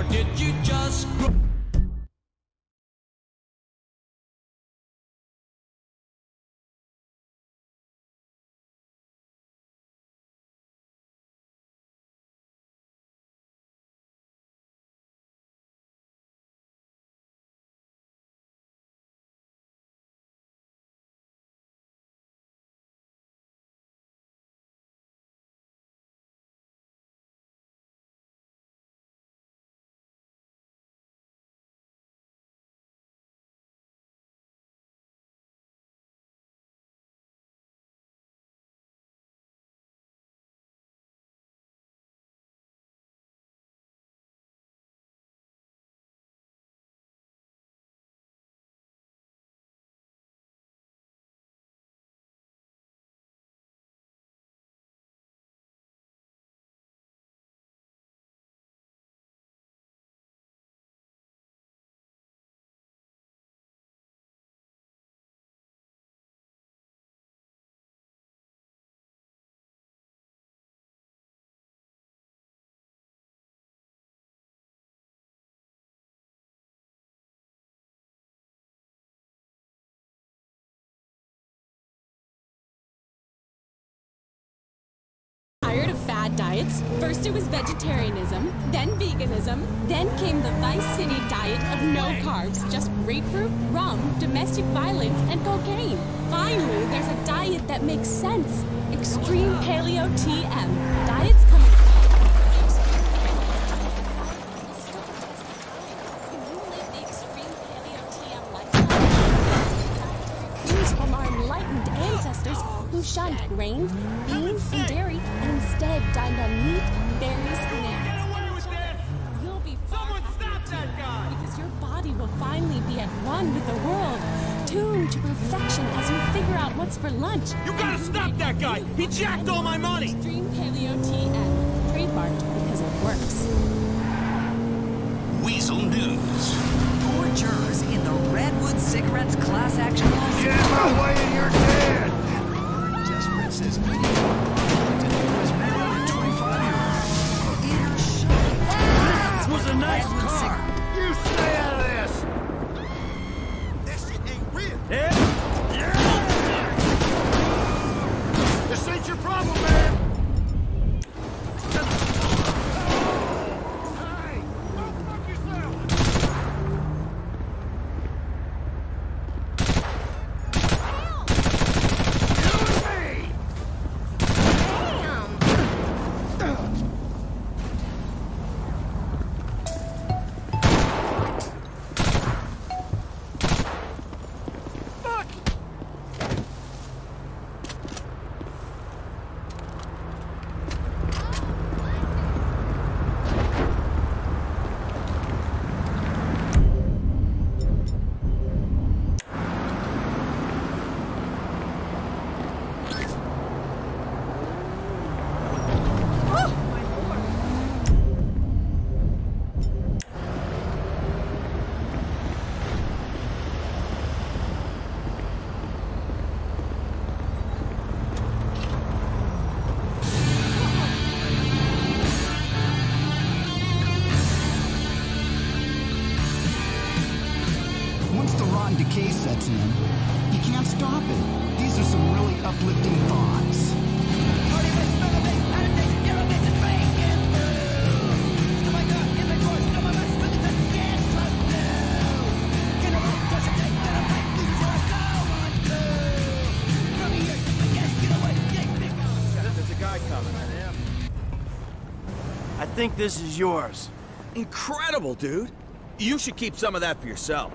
did you just grow? Tired of fad diets? First it was vegetarianism, then veganism, then came the Vice City diet of no carbs, just grapefruit, rum, domestic violence, and cocaine. Finally, there's a diet that makes sense. Extreme Paleo TM. Diets come in from our enlightened ancestors who shunned grains, beans, and dairy, and instead dined on meat, berries, and eggs. You'll be fine because your body will finally be at one with the world, tuned to perfection as you figure out what's for lunch. You gotta stop that guy! He jacked all my money! Extreme Paleo TM. Trademarked because it works. Weasel News. 4 jurors in the Redwood Cigarettes class action lawsuit. Get my way and you're dead! Desperate says me. This was a nice car! You stay out of this! That shit ain't real! This ain't your problem, man! Hey! Go fuck yourself! Once the rotten decay sets in, you can't stop it. These are some really uplifting thoughts. There's a guy coming. I think this is yours. Incredible, dude. You should keep some of that for yourself.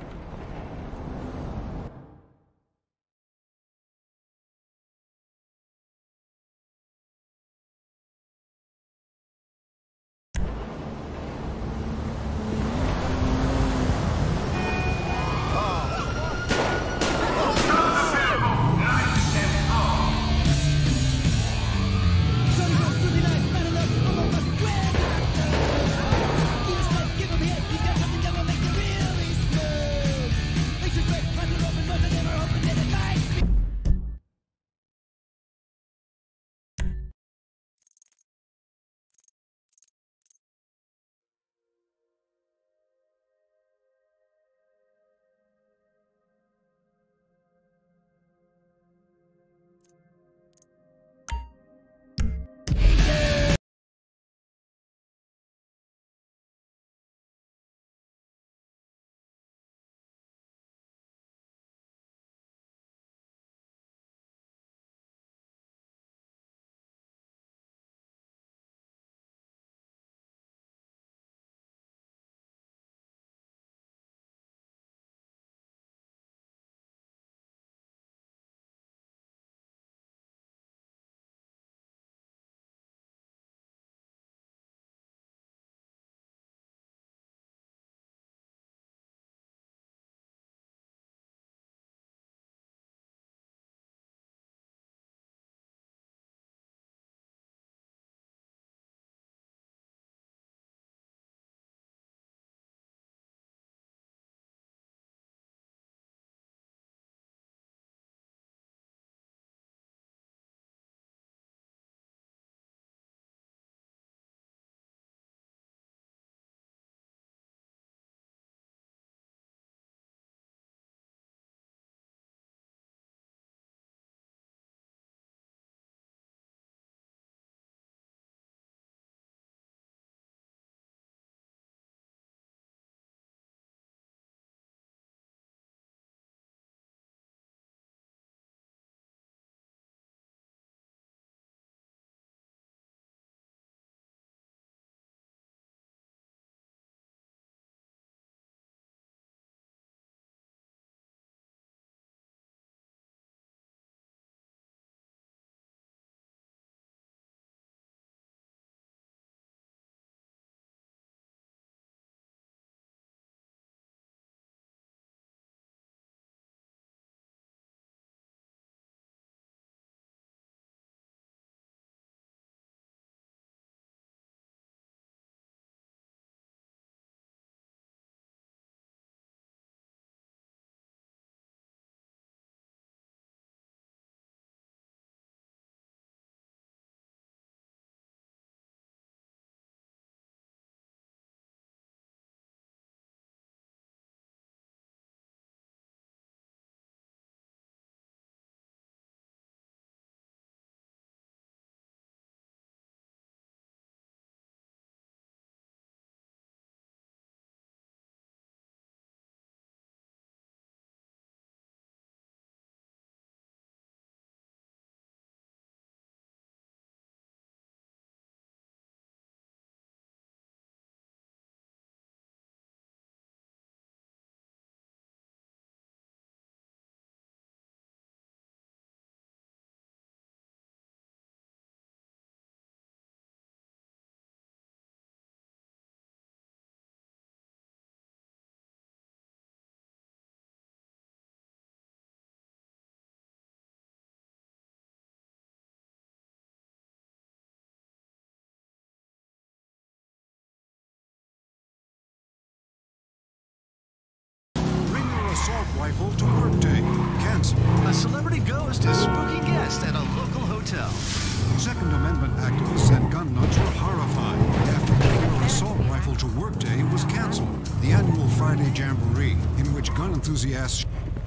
rifle to workday. Cancel. A celebrity ghost is spooky guest at a local hotel. Second Amendment activists and gun nuts were horrified after regular assault rifle to workday was canceled. The annual Friday Jamboree, in which gun enthusiasts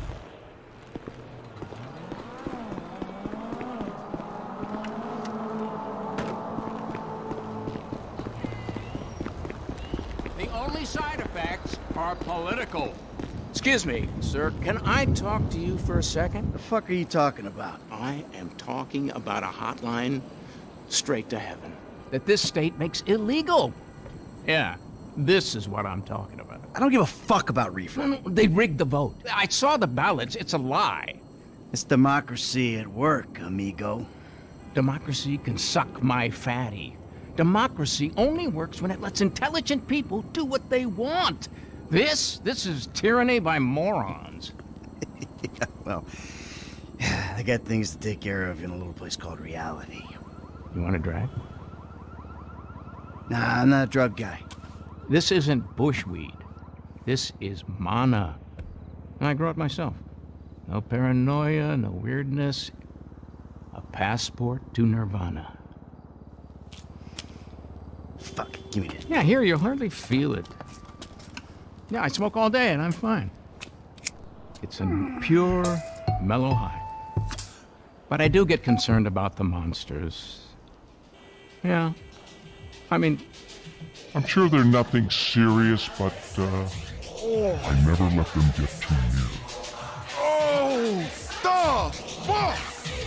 The only side effects are political. Excuse me, sir, can I talk to you for a second? The fuck are you talking about? I am talking about a hotline straight to heaven that this state makes illegal. Yeah, this is what I'm talking about. I don't give a fuck about reefer. No, they rigged the vote. I saw the ballots. It's a lie. It's democracy at work, amigo. Democracy can suck my fatty. Democracy only works when it lets intelligent people do what they want. This is tyranny by morons. Yeah, well, they got things to take care of in a little place called reality. You want a drag? Nah, I'm not a drug guy. This isn't bushweed. This is mana. And I grow it myself. No paranoia, no weirdness. A passport to nirvana. Fuck, give me this. Yeah, here, you'll hardly feel it. Yeah, I smoke all day and I'm fine. It's a pure, mellow high. But I do get concerned about the monsters. Yeah. I mean... I'm sure they're nothing serious, but, I never let them get too near. Oh, the fuck!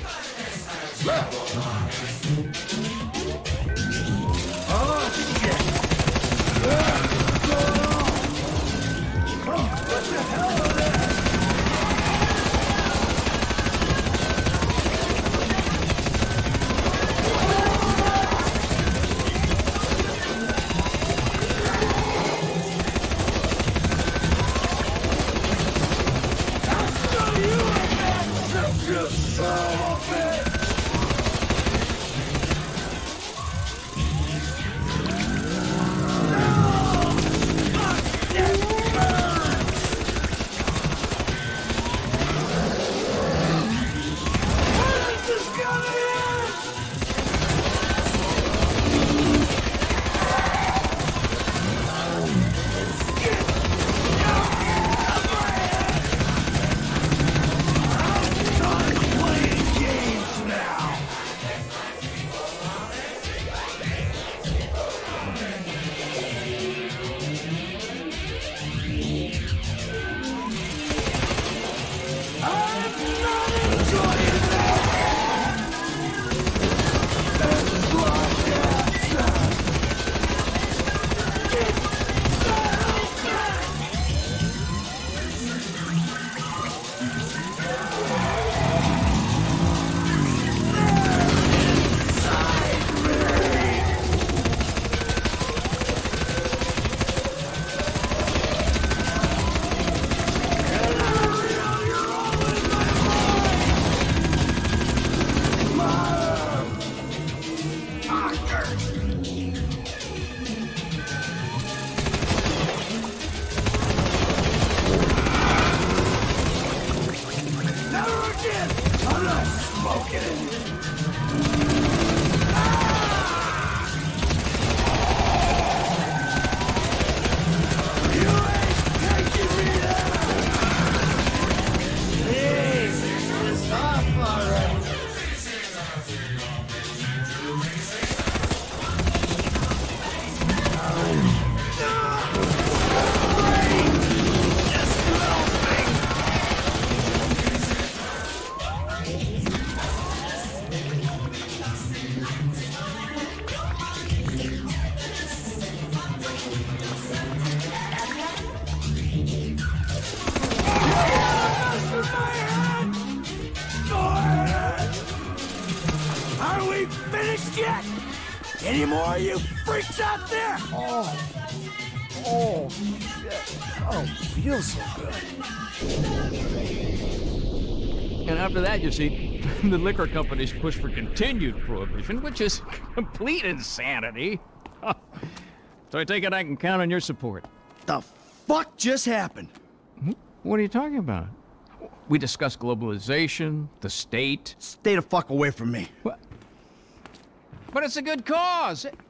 Any more of you freaks out there? Oh, shit. Oh, feels so good. And after that, you see, the liquor companies push for continued prohibition, which is complete insanity. So I take it I can count on your support. The fuck just happened? What are you talking about? We discuss globalization, the state. Stay the fuck away from me. What? But it's a good cause.